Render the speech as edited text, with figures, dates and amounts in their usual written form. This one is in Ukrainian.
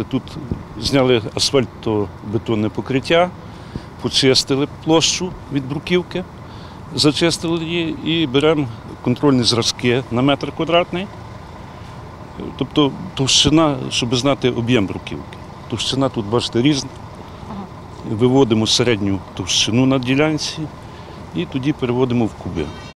тут зняли асфальтобетонне покриття, почистили площу від бруківки, зачистили її і беремо контрольні зразки на метр квадратний. Тобто товщина, щоб знати об'єм бруківки. Товщина тут, бачите, різна. Виводимо середню товщину на ділянці і тоді переводимо в куби.